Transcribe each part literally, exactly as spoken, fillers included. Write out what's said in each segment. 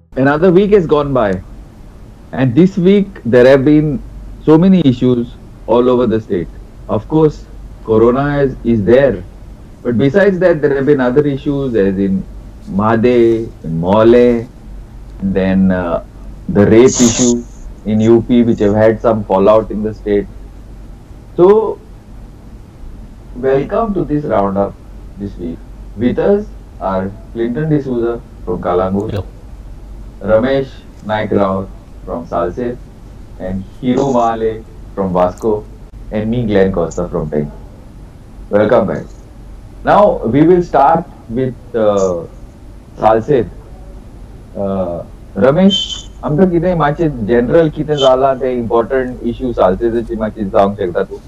Another week has gone by, and this week there have been so many issues all over the state. Of course, Corona is, is there, but besides that, there have been other issues, as in Made, in Mole, and then uh, the rape issue in U P, which have had some fallout in the state. So, welcome to this roundup this week. With us are Clinton D'Souza from Kalangur, Hello. Ramesh Naik Rao from Salsette, and Hiro Male from Vasco, and me, Glenn Costa from Peng. Welcome, guys. Now, we will start with uh, Salsette. Uh, Ramesh, आमकां कितें मातशें general कितें जाला ते important issue सालसेताचे मातशें सांगूंक शकता तूं?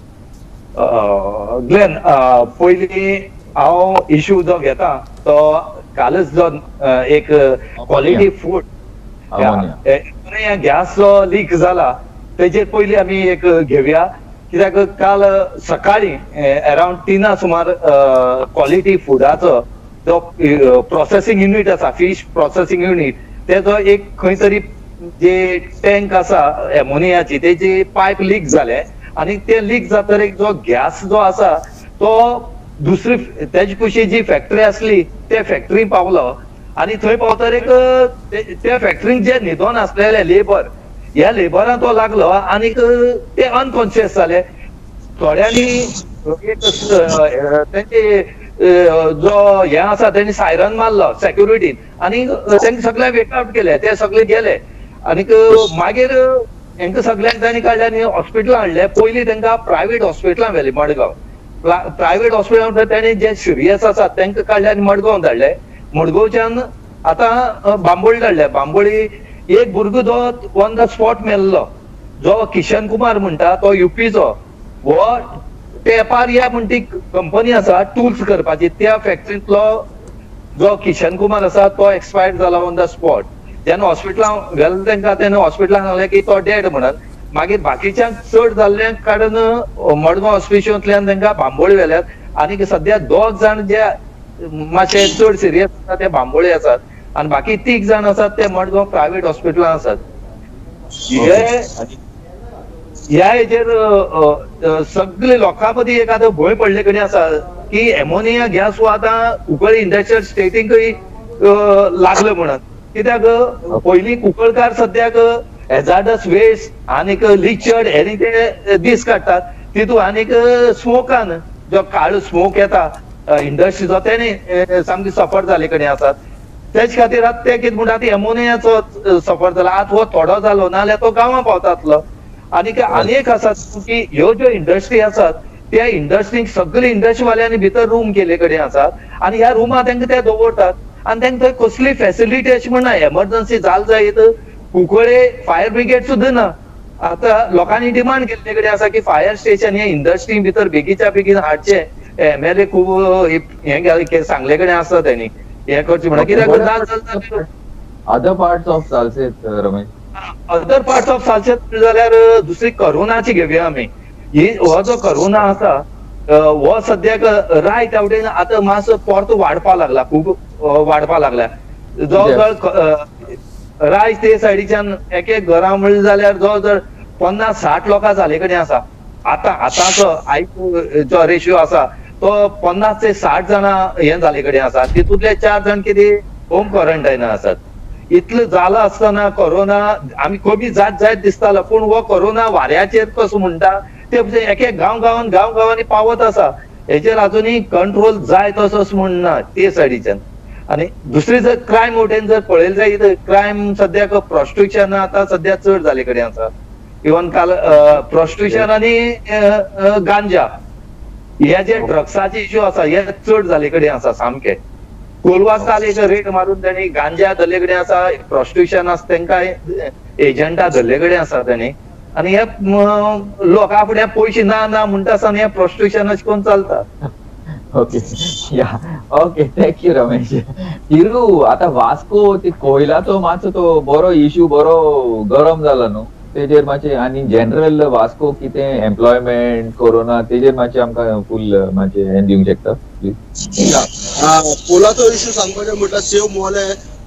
ग्लेन पयली हांव इश्यू जो घेता तो कालच जो अ, एक क्वॉलिटी फूड Ammonia. गॅस जो लीक जाला तेजेर पयली आमी एक घेवया कित्याक काल सकाळी अराउंड तिना सुमार क्वॉलिटी फुडाचो जो प्रोसेसिंग युनिट आसा फिश प्रोसेसिंग युनिट तेजो एक खंय तरी जे टँक आसा एमोनियाची तेजी पायप लीक जाले आणि ते लीक जातकीर जो गॅस जो आसा तो दुसरी तेजी कुशी जी फॅक्टरी असली त्या फॅक्टरी पावलो आणि थंय पावतर एक त्या फॅक्टरीन जे न्हिदोन असलेले लेबर ह्या लेबरांक तो लागलो आणि ते अनकॉन्शियस जाले थोड्यांनी एक तेंचे जो हे आसा तेणी सायरन मारलो सेक्युरिटीन आणि तेंका सगळ्यांक वेकआउट केले ते सगळे गेले आणि मागीर हेंका सगळ्यांक तांणी काडले आनी हॉस्पिटलां हाडले पयलीं तांकां प्रायव्हेट हॉस्पिटलां व्हेले मडगांव प्रायव्हेट हॉस्पिटलां तांणी जे सिरियस आसात तांकां काडले आनी मडगांव धाडले मडगांवच्यान आतां बांबोळी धाडले बांबोळी एक भुरगो जो ऑन द स्पॉट मेल्लो जो किशन कुमार म्हणटा तो युपीचो हो टेपारिया म्हणटी कंपनी आसा टूल्स करपाची त्या फॅक्टरींतलो जो किशन कुमार आसा तो एक्सपायर्ड जाला ऑन द स्पॉट जेन्ना हॉस्पिटलां व्हेलो तांकां तेन्ना हॉस्पिटलान सांगलें की तो डेड म्हणून मागीर बाकीच्यांक चड जाल्ल्यांक काडून मडगांव हॉस्पिटलांतल्यान तांकां बांबोळी व्हेल्यात आनी सद्या दोग जाण जे मातशे चड सिरियस आसा ते बांबोळी आसात आणि बाकी तीग जाण आसात ते मडगांव प्रायव्हेट हॉस्पिटलां आसात ह्या हेजेर सगळे लोकां मदीं एक आतां भंय पडले कडेन आसा की एमोनिया गॅस हो आतां कुंकळ्ळे इंडस्ट्रियल स्टेटींकय लागलो म्हणून कित्याक पयलीं कुंकळकार सद्याक हॅजार्डस वेस्ट आनीक लिक्चर्ड हेरी ते दीस काडटात तितून आनीक स्मोकान जो काळो स्मोक येता इंडस्ट्रीचो तेणी सामकी सफर जाले कडेन आसात तेच खातीर आतां ते कितें म्हणटा एमोनियाचो सफर जाला आतां हो थोडो जालो नाल्यार तो गांवां पावतातलो आनीक आनीक आसात की ह्यो ज्यो इंडस्ट्री आसात त्या इंडस्ट्रीक सगळे इंडस्ट्रीवाल्यांनी भितर रूम केले कडेन आसात आनी ह्या रुमांत तांकां ते दवरतात आनी तांकां थंय कसली फेसिलिटी अशी म्हणना एमर्जन्सी जाल जायत कुंकळे फायर ब्रिगेड सुद्दां ना आतां लोकांनी डिमांड केल्ले कडेन आसा की फायर स्टेशन हे इंडस्ट्री भितर बेगीच्या बेगीन हाडचे एमएलए खूब हे सांगले कडेन आसा तेणी हे करचे म्हणून कित्याक other parts of Salcete Ramesh other parts of Salcete जाल्यार दुसरी करोनाची घेवया आमी ही हो जो करोना आसा हो सद्याक राय तेवटेन आतां मातसो परतो वाडपा लागला खूब वाडपा लागला जवळ जवळ राय ते सायडीच्यान एक एक घरा म्हणलें जाल्यार जवळ जवळ पन्नास साठ लोकां जाले कडेन आसा आतां आतांचो आयज जो रेशियो आसा तो पन्नास ते साठ जाणां हे जाले कडेन आसा तितूंतले चार जाण कितें होम क्वॉरंटायन आसात इतलें जाला आसतना कोरोना आमी कमी जात जायत दिसतालो पूण हो कोरोना वाऱ्याचेर कसो म्हणटा ते एक एक गांव गांवांनी गांव गांवांनी पावत आसा हेचेर अजुनूय कंट्रोल जाय तसोच म्हणना ते सायडीच्यान आनी दुसरी जर क्रायम वटेन जर पळयलें जायत क्रायम सद्याक प्रॉस्टिट्यूशन आतां सद्या चड जाले कडेन आसा इवन काल प्रॉस्टिट्यूशन आनी गांजा हे जे ड्रग्साचे इश्यू आसा हे चड जाले कडेन आसा सामके कोलवा काल एक रेट मारून तांणी गांजा धरले कडेन आसा प्रॉस्टिट्यूशन आसा तांकां एजंटा धरले कडेन आसा तांणी आनी हे लोकां फुडें पयशे ना ना म्हणटा आसतना हे प्रॉस्टिट्यूशन अशें करून चलता ओके या ओके थँक्यू रमेश हिरू आता वास्को ते कोयलाचो मातसो तो बरो इश्यू बरो गरम जाला न्हू तेजेर मातशें आनी जनरल वास्को कितें एम्प्लॉयमेंट कोरोना तेजेर मातशें आमकां फूल मातशें हें दिवंक शकता प्लीज पोलाचो इश्यू सांगपाचें म्हटल्यार सेव मोले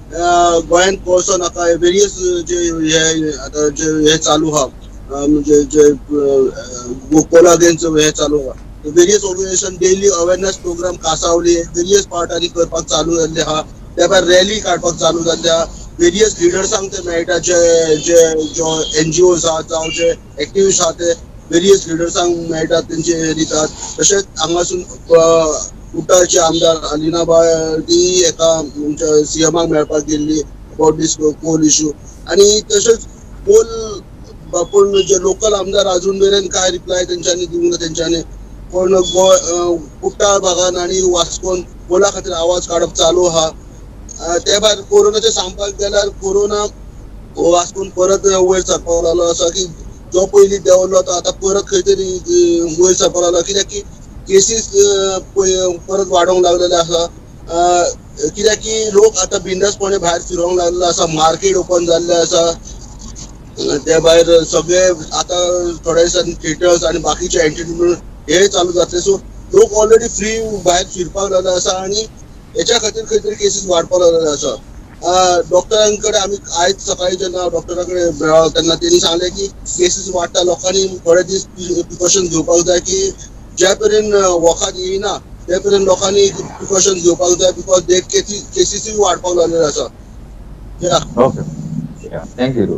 गोंयांत कोळसो नाका वेरियस जे हे आतां जे हे चालू आहा म्हणजे जे कोला अगेन्स्ट हे चालू आहा various organisation daily awareness programme Cansaulim various पार्टांनी करपाक चालू जाल्ले आहा त्या भायर रॅली काडपाक चालू जाल्ले आहा वेरियस लिडर्सांक ते मेळटा जे जे जो एनजीओज आहा जावं जे एक्टिविस्ट आहा ते वेरियस लिडर्सांक मेळटात तेंचे दितात तशेंच हांगासून कुट्टाळची आमदार अलिनाबाय ती एका सीएमाक मेळपाक गेल्ली अबाउट दीस कोल इश्यू आनी तशेंच कोल पूण जे लोकल आमदार अजून मेरेन काय रिप्लाय तेंच्यांनी दिवंक ना तेंच्यांनी पण कुट्टाळ भागान आनी वास्कोन कोला खातीर आवाज काडप चालू आहा त्या भायर कोरोनाचें सांगपाक गेल्यार कोरोना वास्कोन परत वयर सरपाक लागलो आसा की जो पयलीं देंवल्लो तो आतां परत खंय तरी वयर सरपाक लागलो कित्याक की केसीस परत वाडोंक लागलेले आसा कित्याक की लोक आतां बिंदासपणे भायर फिरोंक लागलेले आसा मार्केट ओपन जाल्ले आसा त्या भायर सगळे आतां थोड्या दिसांनी थिएटर्स आनी बाकीचे एंटरटेनमेंट हे चालू जातले सो लोक ऑलरेडी फ्री भायर फिरपाक लागले आसा आनी हेच्या खातीर खंय तरी केसीस वाडपाक लागलेले आसा डॉक्टरां कडेन आमी आयज सकाळी जेन्ना डॉक्टरा कडेन मेळ्ळो तेन्ना तेणी सांगलें की केसीस वाडटा लोकांनी थोडे दीस प्रिकॉशन घेवपाक जाय की ज्या मेरेन वखद येयना त्या मेरेन लोकांनी प्रिकॉशन घेवपाक जाय बिकॉज दे केसीसूय वाडपाक लागलेले आसा okay thank you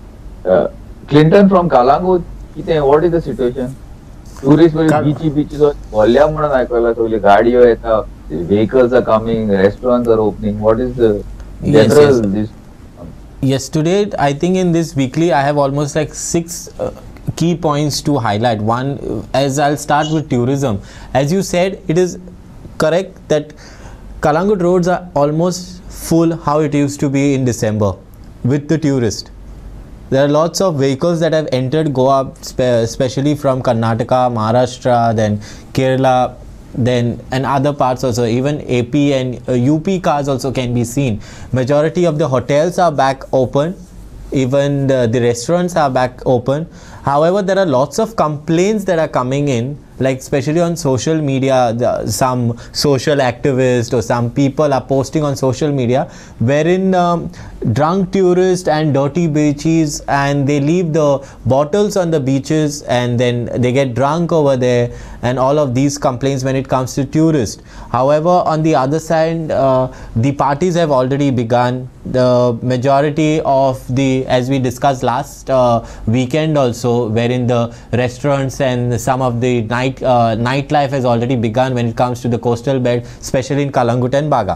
Clinton from Calangute कितें what is the situation tourist बीची बीची व्हडल्या म्हणून आयकलां सगळ्यो गाडयो येता vehicles are coming, restaurants are opening. What is the general yes, yes. this? Yes, today I think in this weekly I have almost like six uh, key points to highlight. One, as I'll start with tourism. As you said, it is correct that Kalangut roads are almost full how it used to be in December with the tourist. There are lots of vehicles that have entered Goa, especially from Karnataka, Maharashtra, then Kerala, then and other parts also, even A P and uh, U P cars also can be seen. Majority of the hotels are back open, even the, the restaurants are back open. However, there are lots of complaints that are coming in, like especially on social media, the, some social activists or some people are posting on social media wherein um, drunk tourists and dirty beaches, and they leave the bottles on the beaches and then they get drunk over there, and all of these complaints when it comes to tourists. However, on the other side, uh, the parties have already begun. The majority of the, as we discussed last uh, weekend also, wherein the restaurants and some of the night uh, nightlife has already begun when it comes to the coastal belt, especially in Kalangut and Baga.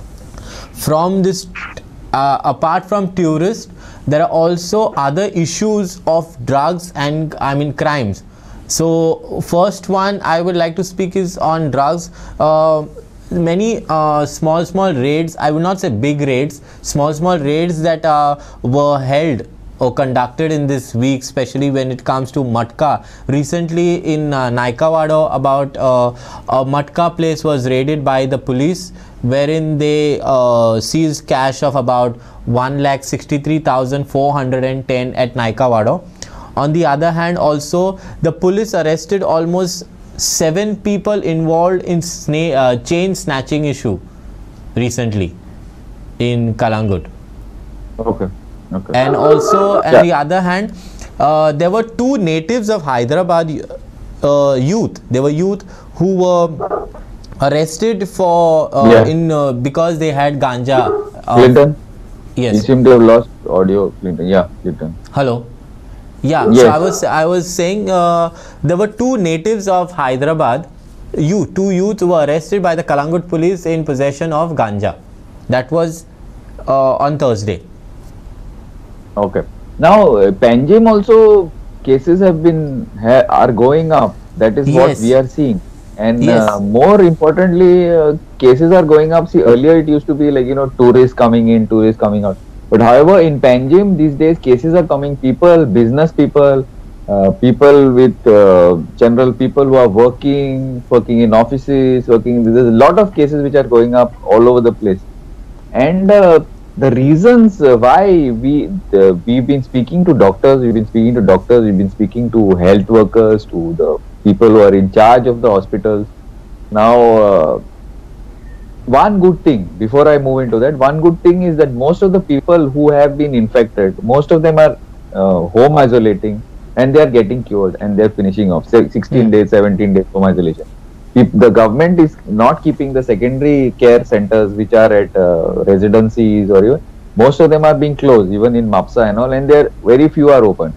From this, uh, apart from tourists, there are also other issues of drugs and I mean crimes. So first one I would like to speak is on drugs. Uh, many uh, small small raids, I would not say big raids, small small raids that uh, were held or conducted in this week, especially when it comes to Matka. Recently in uh, Naikawado, about uh, a Matka place was raided by the police, wherein they uh, seized cash of about one lakh sixty-three thousand four hundred ten at Naikawado. On the other hand, also the police arrested almost seven people involved in sna uh, chain snatching issue recently in Kalangut. Okay. Okay. And also, on yeah. the other hand, uh, there were two natives of Hyderabad uh, youth. They were youth who were arrested for uh, yeah. in uh, because they had ganja. Uh, Clinton. Yes. You seem to have lost audio, Clinton. Yeah, Clinton. Hello. Yeah. Yes. So I was I was saying uh, there were two natives of Hyderabad. You two youths were arrested by the Kalangut police in possession of ganja. That was uh, on Thursday. Okay. Now, uh, Panjim also cases have been ha are going up. That is yes. what we are seeing. And yes. uh, more importantly, uh, cases are going up. See, earlier it used to be like, you know, tourists coming in, tourists coming out. But however, in Panjim these days, cases are coming. People, business people, uh, people with uh, general people who are working, working in offices, working. There's a lot of cases which are going up all over the place. And uh, the reasons uh, why we uh, we've been speaking to doctors, we've been speaking to doctors, we've been speaking to health workers, to the people who are in charge of the hospitals. Now, uh, one good thing before I move into that, one good thing is that most of the people who have been infected, most of them are uh, home isolating and they are getting cured and they're finishing off. Say sixteen Hmm. days, seventeen days home isolation. If the government is not keeping the secondary care centers which are at uh, residencies or even, most of them are being closed, even in MAPSA and all, and there very few are open.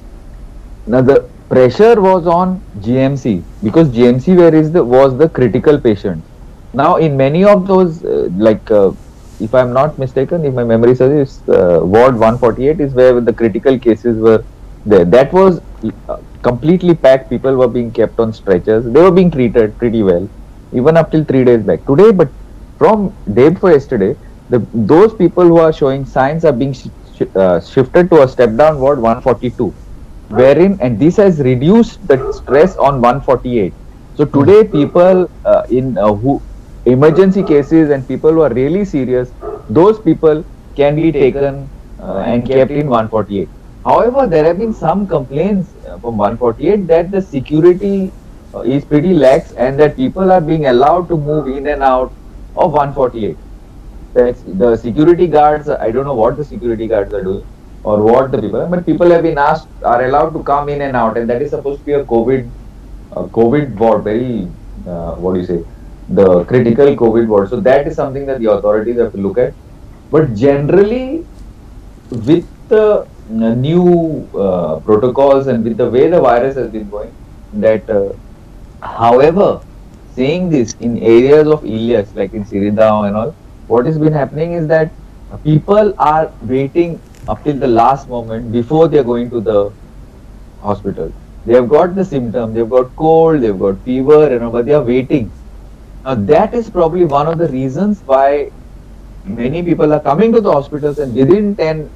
Now the pressure was on G M C because G M C where is the was the critical patient. Now in many of those, uh, like uh, if I'm not mistaken, if my memory serves, uh, Ward one forty-eight is where the critical cases were there. That was uh, completely packed. People were being kept on stretchers. They were being treated pretty well, even up till three days back. Today, but from day before yesterday, the those people who are showing signs are being sh- sh- uh, shifted to a step down ward one forty-two, wherein, and this has reduced the stress on one forty-eight. So today people uh, in uh, who emergency cases and people who are really serious, those people can be taken uh, and kept in one forty-eight. However, there have been some complaints uh, from one forty-eight that the security uh, is pretty lax and that people are being allowed to move in and out of one forty-eight. That's the security guards. I don't know what the security guards are doing or what the people, but people have been asked are allowed to come in and out, and that is supposed to be a COVID, uh, COVID ward, very uh, what do you say, the critical COVID ward. So that is something that the authorities have to look at. But generally, with the uh, new uh, protocols and with the way the virus has been going, that uh, however, saying this in areas of Ilyas, like in Siridao and all, what has been happening is that people are waiting up till the last moment before they are going to the hospital. They have got the symptoms, they've got cold, they've got fever, and all, but they are waiting. Now that is probably one of the reasons why many people are coming to the hospitals and within ten,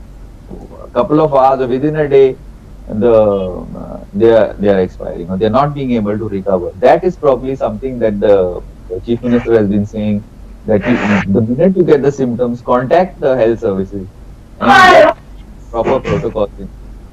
a couple of hours or within a day, the uh, they are they are expiring or they are not being able to recover. That is probably something that the, the chief minister has been saying, that you, the minute you get the symptoms, contact the health services and get proper protocols in.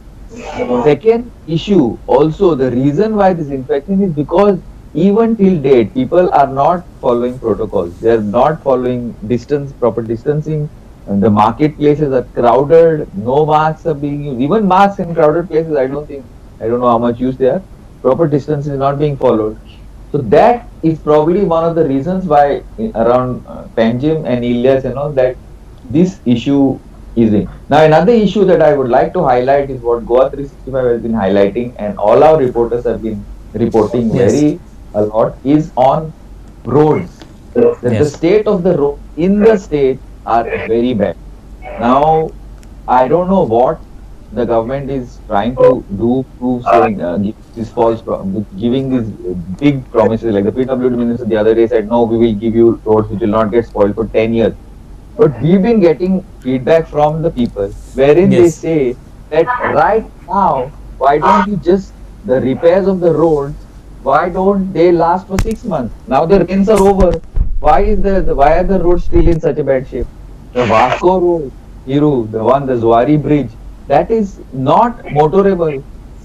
Second issue, also the reason why this infection is because even till date, people are not following protocols. They are not following distance, proper distancing. And the marketplaces are crowded. No masks are being used. Even masks in crowded places, I don't think, I don't know how much use they are. Proper distance is not being followed. So that is probably one of the reasons why in, around uh, Panjim and Ilyas and all that this issue is in. Now another issue that I would like to highlight is what Goa three sixty-five has been highlighting and all our reporters have been reporting Yes. very a lot is on roads. That the Yes. state of the road in the state are very bad. Now I don't know what the government is trying to do to saying uh, give this false pro- giving these big promises, like the P W D minister the other day said no, we will give you roads which will not get spoiled for ten years. But we've been getting feedback from the people wherein they Yes. say that right now, why don't you just the repairs of the roads, why don't they last for six months? Now the rains are over. Why is the, the why are the roads still in such a bad shape? The Vasco Road, Hiru, the one, the Zuari Bridge, that is not motorable.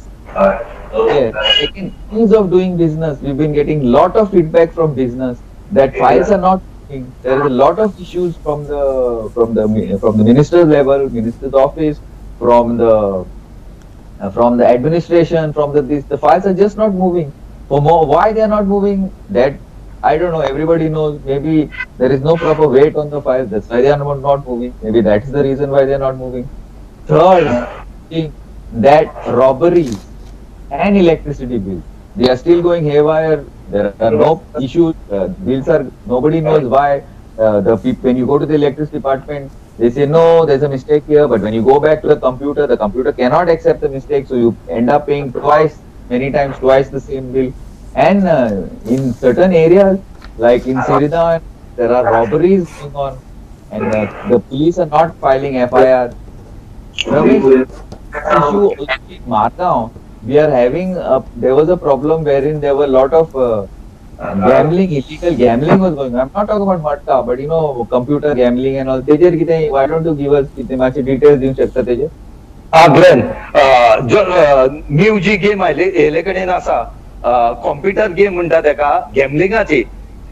Yeah. Second, ease of doing business. We've been getting lot of feedback from business that files are not working. There is a lot of issues from the from the mi- from the minister's level, minister's office, from the uh, from the administration, from the this. The files are just not moving. For more, why they are not moving? That I don't know. Everybody knows. Maybe there is no proper weight on the files. That's why they are not not moving. Maybe that is the reason why they are not moving. Third thing, that robberies and electricity bills, they are still going haywire. There are no issues. Uh, bills are, nobody knows why. Uh, the peop- when you go to the electricity department, they say no, there's a mistake here. But when you go back to the computer, the computer cannot accept the mistake, so you end up paying twice, many times twice the same bill. And uh, in certain areas, like in Sirida, there are robberies going on, and uh, the police are not filing F I R. Ramesh, issue also in Margao, we are having a, there was a problem wherein there were a lot of uh, gambling, illegal gambling was going on. I'm not talking about Matka, but you know, computer gambling and all. Tejer, कितने- why don't you give us कितने माझे details देऊ शकता तेजर? हा Glenn अ, जो new जी game आयले येले कडेन आसा कॉम्प्युटर गेम म्हणटा तेका गॅमलिंगाची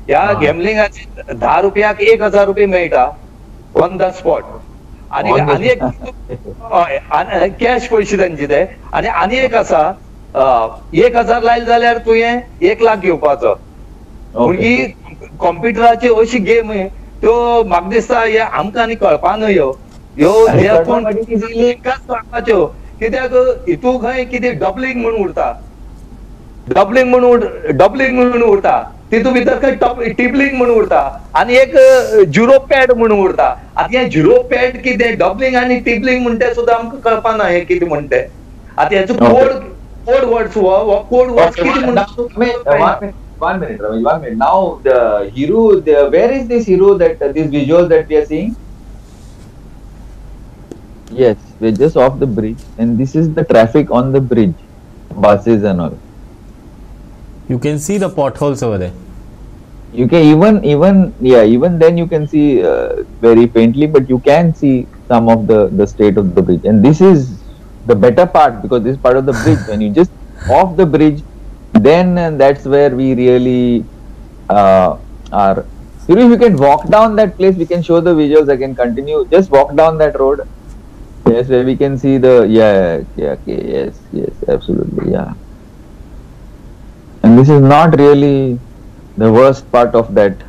ह्या हा. गॅमलिंगाचे दहा रुपयाक एक हजार रुपये मेळटा ऑन द स्पॉट. आणि On the आनी एक हय कॅश पयशे तांचे ते. आनी आनी एक आसा अं, एक हजार लायले जाल्यार तुवें एक लाख घेवपाचो. पूण ही कॉम्प्युटराची अशी गेम त्यो म्हाका दिसता हे आमकां आनी कळपा न्हय ह्यो ह्यो आनी जे कळपा कोण मागीर लिंकाच सांगपाच्यो. कित्याक हितू खंय कितें डबलिंग म्हणून उरता, डबलिंग म्हणून डबलिंग म्हणून उरता, तितू भितर खंय टॉप टिबलिंग म्हणून उरता, आनी एक झिरो पॅड म्हणून उरता. आतां हे झिरो पॅड कितें डबलिंग आनी टिबलिंग म्हणटा सुद्दां आमकां कळपाना हे कितें म्हणटा. आतां हेचो कोड कोड वर्ड्स हो कोड वर्ड्स कितें म्हणटा. One minute, Ramesh, one minute. Now, the hero, the, where is this hero that uh, this visual that we are seeing? Yes, we're just off the bridge, and this is the traffic on the bridge, buses and all. You can see the potholes over there. You can even, even, yeah, even then you can see uh, very faintly, but you can see some of the the state of the bridge, and this is the better part because this is part of the bridge. When you just off the bridge, then uh, that's where we really uh, are. You know, if you can walk down that place, we can show the visuals. I can continue. Just walk down that road. Yes, where we can see the yeah, yeah, okay, yes, yes, absolutely, yeah. And this is not really the worst part of that.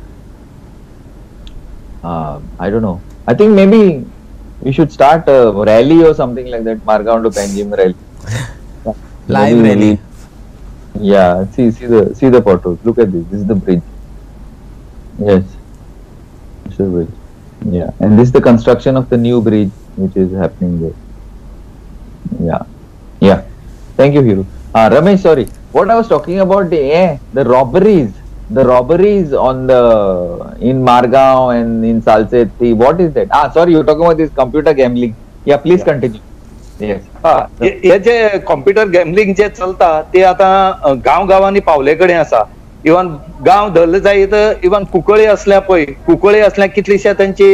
Uh, I don't know. I think maybe we should start a rally or something like that. Margaon to Panjim rally. Live Maybe rally. we- Yeah, see, see the, see the potholes. Look at this. This is the bridge. Yes, it's the bridge. Yeah, and this is the construction of the new bridge which is happening there. Yeah, yeah. Thank you, Hiru. Uh, Ramesh, sorry. What I was talking about the eh, the robberies, the robberies on the in Margaon and in Salsette. What is that? Ah, sorry, you're talking about this computer gambling. Yeah, please Yeah. continue. Yes. हा, हे हे जे computer gambling जे चलता ते आता गांव गावांनी पावले कडेन आसा. Even गांव धरले जायत इवन कुंकळे असल्या पळय कुंकळे असल्या कितलीशे तांची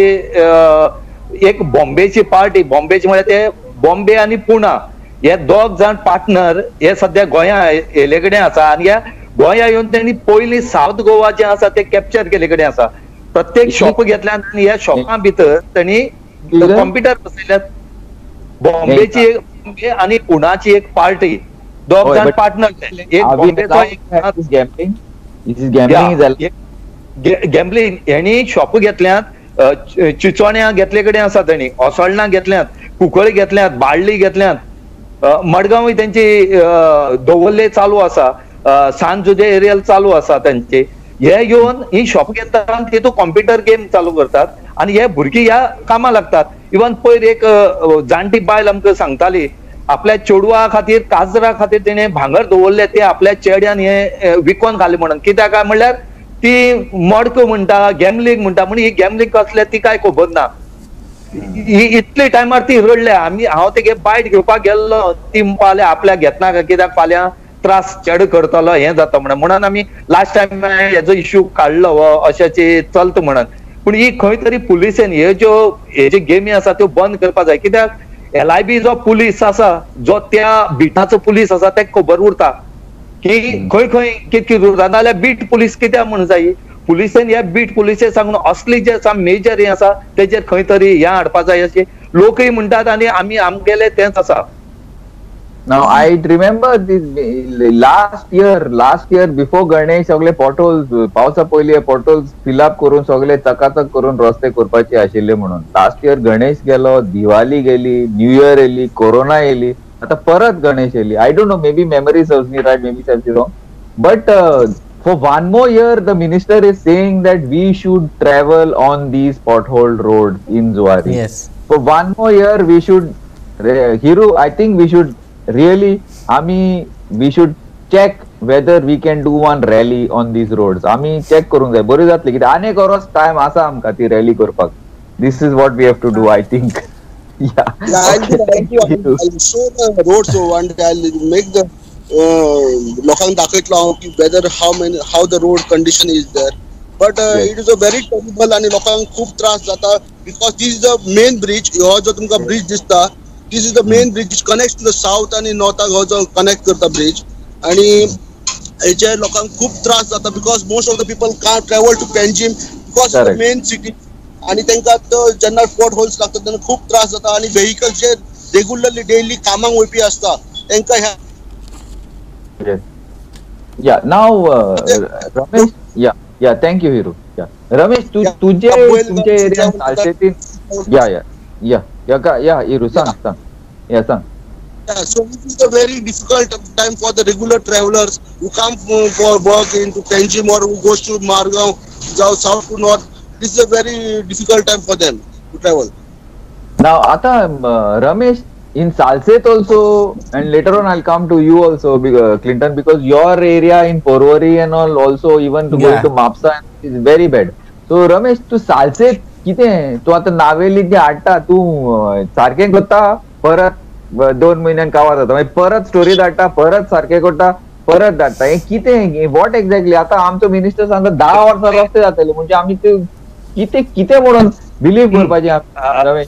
एक बॉम्बेची पार्टी बॉम्बेची म्हळ्यार ते बॉम्बे आनी पुणा हे दोग जाण पार्टनर हे सध्या गोंया येले कडेन आसा. आनी ह्या गोंया येवन त्यांनी पयलीं साउथ गोवा जे आसा ते कॅप्चर केले कडेन आसा. प्रत्येक शॉप घेतल्यान आनी ह्या शॉपा भितर त्यांनी कॉम्प्युटर बसयल्यात. बॉम्बेची एक बॉम्बे आणि पुण्याची एक पार्टी दोग होय, जाण but पार्टनर एक Are we बॉम्बेचो allowed एक to have this gambling? This is gambling is allowed. Gambling हेणी शॉप घेतल्यात चिचोण्या घेतले कडेन आसा त्यांनी ओसोळणा घेतल्यात कुंकळे घेतल्यात बाळ्ळी घेतल्यात मडगांवूय त्यांची दवल्ले चालू आसा सांज जे एरियल चालू आसा त्यांचे हे येवन ही शॉप घेतात आणि तितून कॉम्प्युटर गेम चालू करतात आणि हे भुरगीं ह्या कामा लागतात. इवन पयर एक जाणटी बायल आमकां सांगताली आपल्या चेडवा खातीर काजरा खातीर तिणे भांगर दवरले ते आपल्या चेड्यान हे विकोन घाले म्हणून. कित्याक काय म्हणल्यार ती मडको म्हणटा गॅमलिंग म्हणटा म्हण ही गॅमलिंग कसले ती काय खबर ना. इतले टायमार ती रडल्या. आमी हांव तेगे बायट घेवपाक गेल्लो ती फाल्यां आपल्याक घेतना कित्याक फाल्यां त्रास चेड करतलो हें जाता म्हणून म्हणून आमी लास्ट टायम हेजो इश्यू काडलो हो अशें चलता म्हणून. पूण ही खंय तरी पुलिसेन ह्यो ज्यो हे जे गेमी आसा त्यो बंद करपाक जाय. कित्याक एल आय बी जो पुलीस आसा जो त्या बिटाचो पुलीस आसा तेका खबर उरता की खंय खंय कितकी उरता. नाल्यार बीट पुलीस कित्याक म्हणून जाय पुलिसेन ह्या बीट पुलिसे सांगून असली जे आसा मेजर हे आसा तेजेर खंय तरी ह्या हाडपा जाय अशें लोकय म्हणटात आनी आमी आमगेले तेंच आसा. Now I remember this last year, last year before Ganesh सगळे potholes पावसा पयली potholes fill up करून सगळे चकाचक करून रस्ते करपाचे आशिल्ले म्हणून. लास्ट इयर गणेश गेलो, दिवाळी गेली, न्यू इयर येयली, कोरोना येयली, आता परत गणेश येयली. I don't know, maybe memory serves me right, maybe serves me wrong, but for one more year the minister is saying that we should travel on these potholed roads in Zuari. Yes. For one more year we should, Hiru, I think we should really, Ami, we should check whether we can do one rally on these roads. Ami check करून जाय बरी जातली कित्याक आनी एक वरस time आसा आमकां ती रॅली करपाक. This is what we have to do, I think. Yeah. Yeah, I'll, Okay, I'll, thank you, Hiru. I'll show the roads so one day I'll make the लोकांक दाखयतलो हांव की whether how many how the road condition is there. But uh, Yes. it is a very terrible आणि लोकांक खूप त्रास जाता because this is the main bridge. हो जो तुमकां ब्रिज दिसता this is the main bridge which connects to the south आणि north हो जो connect करता bridge. आणि हेचे लोकांक खूप त्रास जाता because most of the people can't travel to Panjim because of the main city आणि तांकां जेन्ना पॉट होल्स लागतात तेन्ना खूप त्रास जाता आणि व्हेकल्स जे रेग्युलरली डेली कामाक वयपी असता तांकां ह्या Yes. Yeah. Now, uh, Ramesh. Yeah. Yeah. Thank you, Hiru. Yeah. Ramesh, tu Yeah. तुझे Well, तुमच्या well, एरियात well, सालसेतीन. Yeah. Yeah. Yeah. Yeah. का Yeah. Hiru, सांग सांग. Yeah. सांग. Yeah, so this is a very difficult time for the regular travelers who come for, for work into Panjim or who goes to Margao, south to north. This is a very difficult time for them to travel. Now, आता uh, Ramesh, in Salset also, and later on I'll come to you also, uh, Clinton, because your area in Porvorim and all also, even to Yeah. go to Mapsa is very bad. So Ramesh, तू Salset किती आहे? तू आता नावेली ते आठटा तू अं, सारखे करता परत अं, दोन महिन्यान कावा जाता मागीर परत स्टोरी धाडटा परत सारखे करता परत धाडटा हे कितें वॉट एक्झॅक्टली आता आमचो मिनिस्टर सांगता दहा वर्सां रस्ते जातले म्हणजे आमी ते कितें कितें म्हणून बिलीव करपाचें आमी, रमेश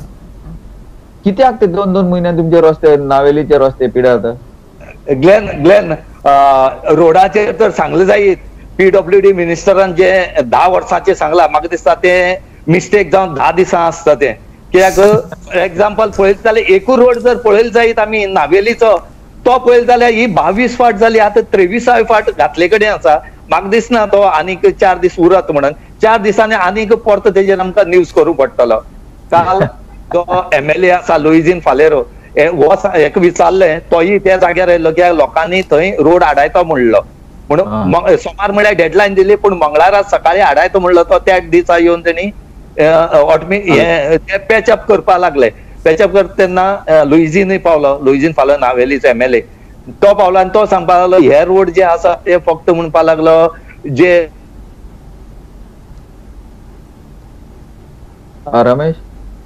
कित्याक ते दोन दोन महिन्यात तुमचे रस्ते नावेलीचे रस्ते पिडात? ग्लेन ग्लेन रोडाचे तर सांगले जायत पीडब्ल्यू डी मिनिस्टरान जे दहा वर्सांचे सांगला म्हाका दिसता ते मिस्टेक जावन धा दिसां आसता ते कित्याक फॉर एग्जाम्पल पळयत जाल्यार एकूच रोड जर पळयलो जायत आमी नावेलीचो तो पळयलो जाल्यार ही बावीस फाट जाली आतां त्रेविसावे फाट घातले कडेन आसा. म्हाका दिसना तो आनीक चार दीस उरत म्हणून चार दिसांनी आनीक परत तेजेर आमकां न्यूज करूंक पडटलो. काल तो एम एल ए आसा लुइजीन फालेरो हो एक विचारले तोय त्या जाग्यार येयल्लो कित्याक लोकांनी थंय रोड आडायतो म्हणलो म्हणून सोमार म्हळ्यार डेडलायन दिली पूण मंगळारा सकाळी आडायतो म्हणलो तो त्या दिसा येवन तेणी ऑटमी हे पॅचअप करपाक लागले. पॅचअप करता तेन्ना लुइजीनय पावलो, लुइजीन फालो नावेलीचो एम एल ए तो पावलो आनी तो सांगपाक लागलो हे रोड जे आसा ते फक्त म्हणपाक लागलो जे Ramesh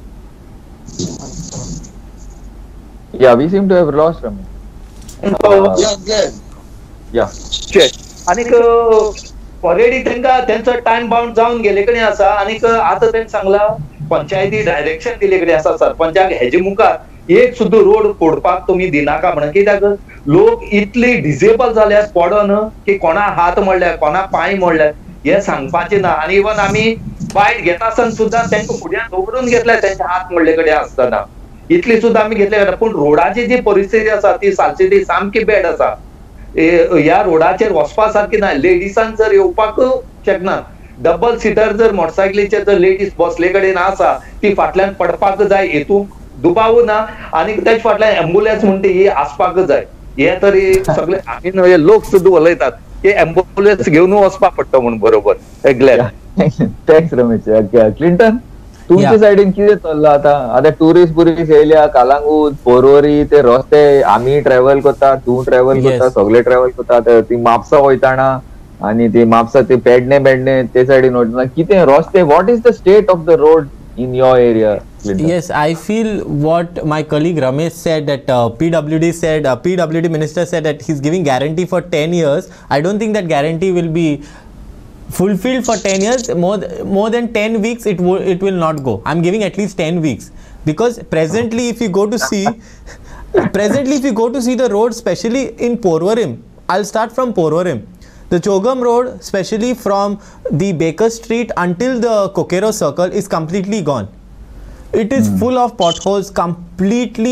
Yeah, we seem to have lost Ramesh. Yeah, Glenn. Yeah. आनीक ऑलरेडी तांकां तेंचो टायम बाउंड जावन गेले कडेन आसा आनीक आतां तेंका सांगला पंचायती डायरेक्शन दिले कडेन आसा सरपंचाक हेजे मुखार एक सुद्दां रोड फोडपाक तुमी दिनाका म्हणून कित्याक लोक इतले डिसेबल जाल्यात पडोन की कोणा हात मोडल्या कोणा पांय मोडल्या हे सांगपाचें ना. आनी इवन आमी बायट घेता आसतना सुद्दां तेंका फुड्यान दवरून घेतल्या तेंचे हात मोडले कडेन आसतना इतली सुद्दां आमी घेतले कडेन. पूण रोडाची जी परिस्थिती आसा ती सालसेती सामकी बॅड आसा. ह्या रोडाचेर वचपा सारकी ना. लेडीजांक जर येवपाक शकना. डबल सिटर जर मोटरसायकलीचेर जर लेडीज बसले कडेन आसा ती फाटल्यान पडपाक जाय हेतून दुबाव ना. आनी तेच फाटल्यान एम्बुलन्स म्हणटा ही आसपाक जाय. हे तरी सगळे आमी लोक सुद्दां उलयतात की एम्बुलन्स घेवन वचपाक पडटा म्हणून बरोबर. थँक्स रमेश. क्लिंटन तुमच्या सायडीन कितें चल्ला आता? आता टुरिस्ट बुरिस्ट येयल्या कालांगूट पोरवरी ते रस्ते आमी ट्रॅव्हल करता तूं ट्रॅव्हल करता सगळे ट्रॅव्हल करता ती म्हापसा वयताना आणि ती म्हापसा ते पेडणे बेडणे ते सायडीन वयताना कितें रस्ते what is the state of the road in your area, Clinton? Yes, I feel what my colleague Ramesh said that uh, P W D said, uh, P W D minister said that he's giving guarantee for ten years. I don't think that guarantee will be fulfilled for ten years. More, more than ten weeks, it, it will not go. I'm giving at least ten weeks. Because presently, if you go to see, presently, if you go to see the road, especially in Porvorim, I'll start from Porvorim. The Chogam road, especially from the Baker Street until the Kokero Circle, is completely gone. It is mm. full of potholes, completely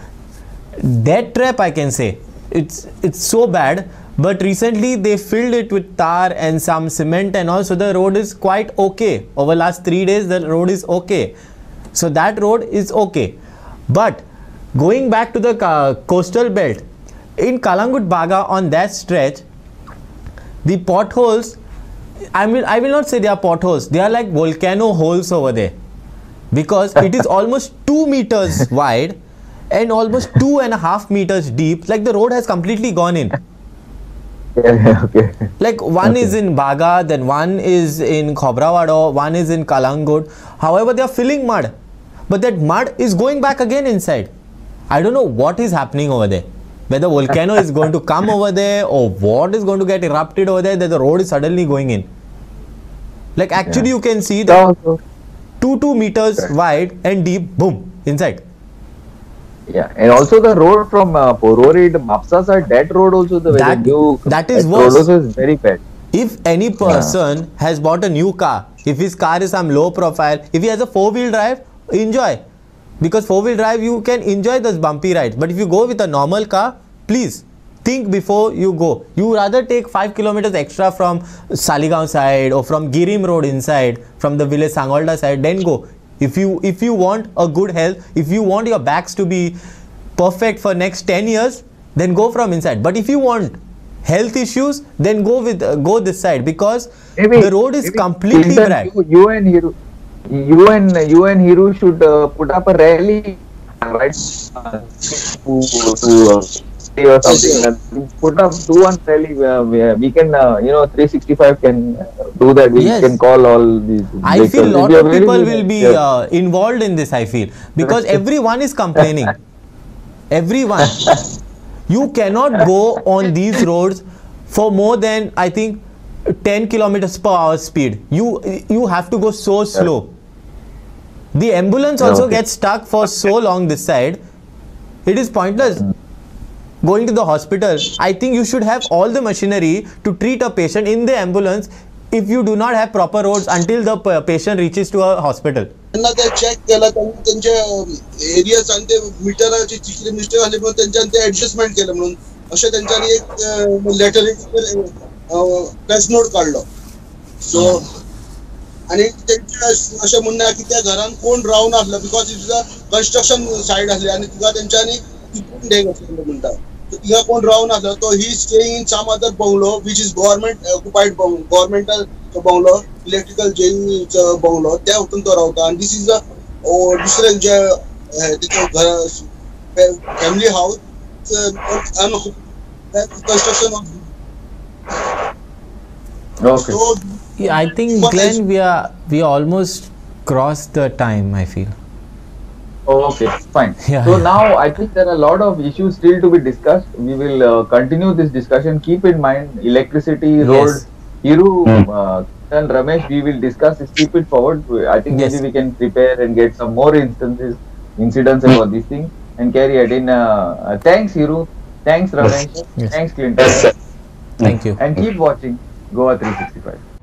death trap, I can say. It's it's so bad. But recently they filled it with tar and some cement and all, so the road is quite okay. Over last three days, the road is okay. So that road is okay. But going back to the uh, coastal belt, in Kalangut Baga on that stretch, the potholes, I mean, I will not say they are potholes. They are like volcano holes over there, because it is almost two meters wide and almost two and a half meters deep. Like the road has completely gone in. Yeah, okay. Like one okay. is in Baga, then one is in Khobrawado, one is in Kalangut. However, they are filling mud, but that mud is going back again inside. I don't know what is happening over there. Whether volcano is going to come over there or what is going to get erupted over there, that the road is suddenly going in. Like actually yeah. you can see that two two meters right. wide and deep, boom, inside. Yeah, and also the road from uh, Porvorim to Mapsa side, that road also the That- very new. that is road worse. also is very bad. If any person has bought a new car, if his car is some low profile, if he has a four wheel drive, enjoy, because four wheel drive you can enjoy those bumpy rides. But if you go with a normal car, please think before you go. You rather take five kilometers extra from Saligaon side or from Girim road inside, from the village Sangolda side, then go. If you if you want a good health, if you want your backs to be perfect for next ten years, then go from inside. But if you want health issues, then go with uh, go this side, because Maybe- the road is maybe completely Clinton, bad. You, you and Hiru, you and you and Hiru should uh, put up a rally, right? Uh, to to uh, say or something. Uh, put up do one rally where, where we can, uh, you know, three sixty-five can uh, do that. We Yes. can call all these. I vehicles. feel lot We are of very people good will at- be yeah. uh, involved in this. I feel, because everyone is complaining. Everyone. You cannot go on these roads for more than, I think, ten kilometers per hour speed. You you have to go so slow. The ambulance also Okay. gets stuck for so long this side. It is pointless going to the hospital. I think you should have all the machinery to treat a patient in the ambulance if you do not have proper roads until the p- patient reaches to a hospital. त्यांना ते check केलं, त्यांनी त्यांच्या areas आणि ते मीटरची तिकडे mistake झाली म्हणून त्यांच्यानी ते ऍडजस्टमेंट केलं म्हणून असे त्यांच्यानी एक लेटर प्रेस नोट काढलं. सो आणि त्यांच्या अशें म्हणणं आहे की त्या घरान कोण रावून आसलो, बिकॉज तुझा कन्स्ट्रक्शन साईड असली आणि तुका त्यांच्यानी तितून ढेग आसलो म्हणटा. तिका कोण रावून आसलो, तो he staying in some other bungalow which is government occupied governmental bungalow, electrical जेईचा बंगलो, त्या उठून तो रावता. आणि दिस इज अ दुसरे जे तिचं घर family house construction off. Okay. So Yeah, I think But Glenn, as- we are we almost crossed the time. I feel. Okay, fine. Yeah, so yeah. now I think there are a lot of issues still to be discussed. We will uh, continue this discussion. Keep in mind electricity, road, Yes. Hiru, uh, and Ramesh. We will discuss this. Keep it forward. I think Yes. maybe we can prepare and get some more instances, incidents about this thing and carry it in. Uh, uh, thanks, Hiru. Thanks, Ramesh. Yes. Thanks, Clinton. Thank you. And keep watching Goa three sixty-five.